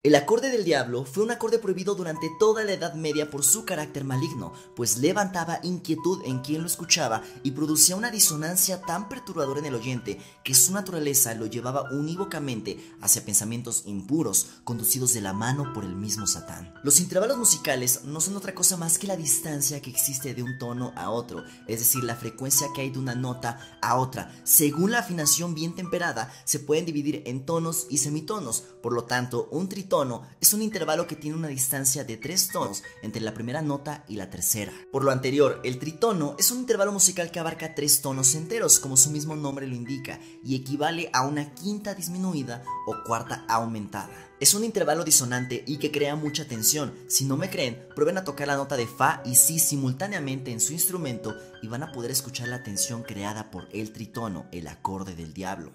El acorde del diablo fue un acorde prohibido durante toda la Edad Media por su carácter maligno, pues levantaba inquietud en quien lo escuchaba y producía una disonancia tan perturbadora en el oyente que su naturaleza lo llevaba unívocamente hacia pensamientos impuros, conducidos de la mano por el mismo Satán. Los intervalos musicales no son otra cosa más que la distancia que existe de un tono a otro, es decir, la frecuencia que hay de una nota a otra. Según la afinación bien temperada, se pueden dividir en tonos y semitonos. Por lo tanto, un tritono es un intervalo que tiene una distancia de 3 tonos entre la primera nota y la tercera. Por lo anterior, el tritono es un intervalo musical que abarca 3 tonos enteros, como su mismo nombre lo indica, y equivale a una quinta disminuida o cuarta aumentada. Es un intervalo disonante y que crea mucha tensión. Si no me creen, prueben a tocar la nota de fa y si simultáneamente en su instrumento y van a poder escuchar la tensión creada por el tritono, el acorde del diablo.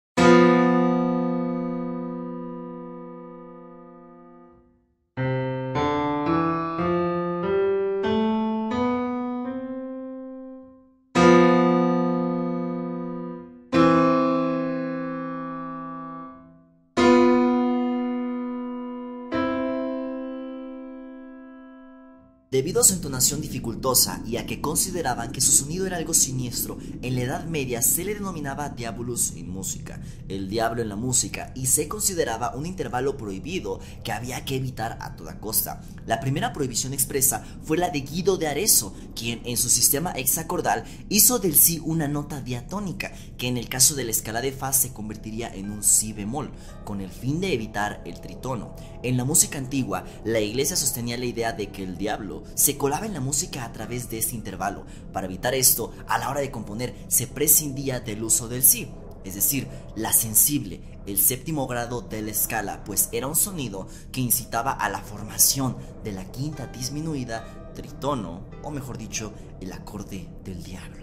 Debido a su entonación dificultosa y a que consideraban que su sonido era algo siniestro, en la Edad Media se le denominaba diabolus in musica, el diablo en la música, y se consideraba un intervalo prohibido que había que evitar a toda costa. La primera prohibición expresa fue la de Guido de Arezzo, quien en su sistema hexacordal hizo del si una nota diatónica, que en el caso de la escala de fa se convertiría en un si bemol, con el fin de evitar el tritono. En la música antigua, la iglesia sostenía la idea de que el diablo se colaba en la música a través de este intervalo. Para evitar esto, a la hora de componer se prescindía del uso del si, es decir, la sensible, el séptimo grado de la escala, pues era un sonido que incitaba a la formación de la quinta disminuida, tritono, o mejor dicho, el acorde del diablo.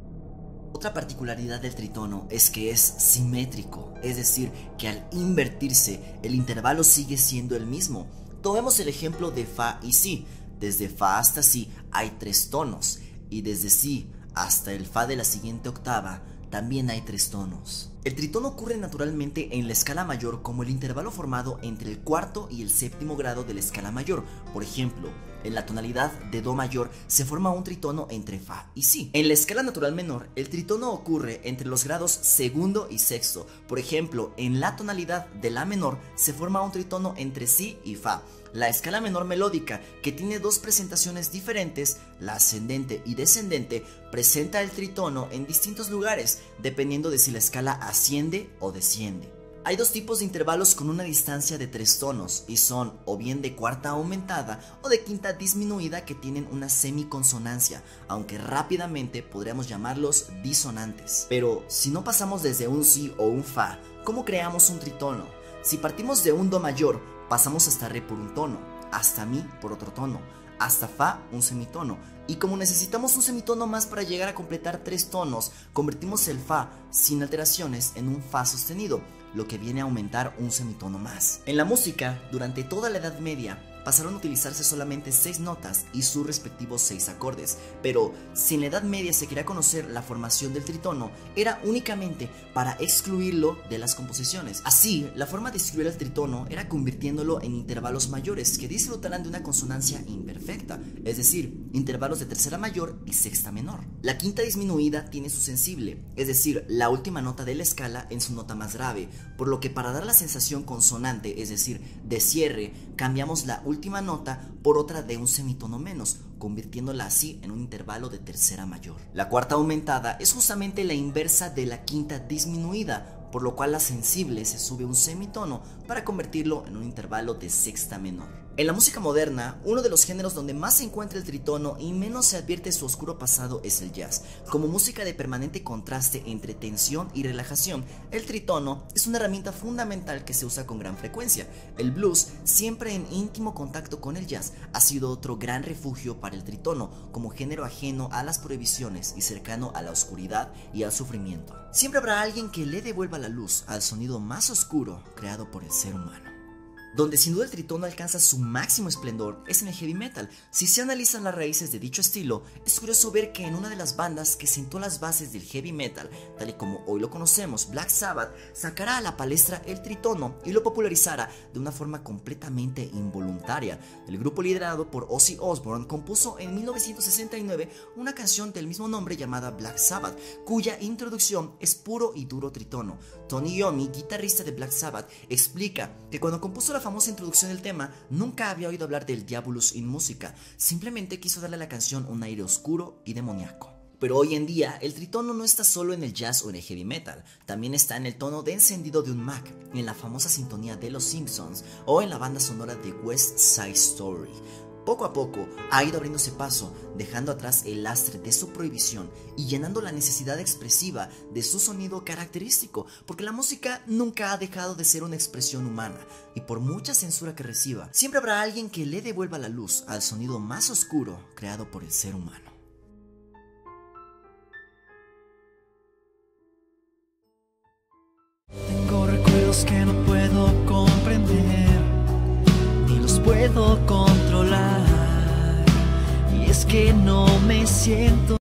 Otra particularidad del tritono es que es simétrico, es decir, que al invertirse el intervalo sigue siendo el mismo. Tomemos el ejemplo de fa y si. Desde fa hasta si hay 3 tonos y desde si hasta el fa de la siguiente octava también hay 3 tonos. El tritono ocurre naturalmente en la escala mayor como el intervalo formado entre el cuarto y el séptimo grado de la escala mayor. Por ejemplo, en la tonalidad de do mayor se forma un tritono entre fa y si. En la escala natural menor, el tritono ocurre entre los grados segundo y sexto. Por ejemplo, en la tonalidad de la menor se forma un tritono entre si y fa. La escala menor melódica, que tiene 2 presentaciones diferentes, la ascendente y descendente, presenta el tritono en distintos lugares, dependiendo de si la escala asciende o desciende. Hay 2 tipos de intervalos con una distancia de 3 tonos, y son o bien de cuarta aumentada o de quinta disminuida, que tienen una semiconsonancia, aunque rápidamente podríamos llamarlos disonantes. Pero si no pasamos desde un si o un fa, ¿cómo creamos un tritono? Si partimos de un do mayor, pasamos hasta re por un tono, hasta mi por otro tono, hasta fa un semitono, y como necesitamos un semitono más para llegar a completar 3 tonos, convertimos el fa sin alteraciones en un fa sostenido, lo que viene a aumentar un semitono más. En la música, durante toda la Edad Media, pasaron a utilizarse solamente 6 notas y sus respectivos 6 acordes, pero si en la Edad Media se quería conocer la formación del tritono, era únicamente para excluirlo de las composiciones. Así, la forma de excluir el tritono era convirtiéndolo en intervalos mayores que disfrutarán de una consonancia imperfecta, es decir, intervalos de tercera mayor y sexta menor. La quinta disminuida tiene su sensible, es decir, la última nota de la escala en su nota más grave, por lo que para dar la sensación consonante, es decir, de cierre, cambiamos la última nota por otra de un semitono menos, convirtiéndola así en un intervalo de tercera mayor. La cuarta aumentada es justamente la inversa de la quinta disminuida, por lo cual la sensible se sube un semitono para convertirlo en un intervalo de sexta menor. En la música moderna, uno de los géneros donde más se encuentra el tritono y menos se advierte su oscuro pasado es el jazz. Como música de permanente contraste entre tensión y relajación, el tritono es una herramienta fundamental que se usa con gran frecuencia. El blues, siempre en íntimo contacto con el jazz, ha sido otro gran refugio para el tritono, como género ajeno a las prohibiciones y cercano a la oscuridad y al sufrimiento. Siempre habrá alguien que le devuelva la luz al sonido más oscuro creado por el ser humano. Donde sin duda el tritono alcanza su máximo esplendor es en el heavy metal. Si se analizan las raíces de dicho estilo, es curioso ver que en una de las bandas que sentó las bases del heavy metal, tal y como hoy lo conocemos, Black Sabbath, sacara a la palestra el tritono y lo popularizara de una forma completamente involuntaria. El grupo liderado por Ozzy Osbourne compuso en 1969 una canción del mismo nombre llamada Black Sabbath, cuya introducción es puro y duro tritono. Tony Iommi, guitarrista de Black Sabbath, explica que cuando compuso la famosa introducción del tema, nunca había oído hablar del Diabolus in Musica, simplemente quiso darle a la canción un aire oscuro y demoníaco. Pero hoy en día, el tritono no está solo en el jazz o en el heavy metal, también está en el tono de encendido de un Mac, en la famosa sintonía de Los Simpsons o en la banda sonora de West Side Story. Poco a poco ha ido abriéndose paso, dejando atrás el lastre de su prohibición y llenando la necesidad expresiva de su sonido característico, porque la música nunca ha dejado de ser una expresión humana, y por mucha censura que reciba, siempre habrá alguien que le devuelva la luz al sonido más oscuro creado por el ser humano. Tengo recuerdos que no puedo comprender, ni los puedo controlar, y es que no me siento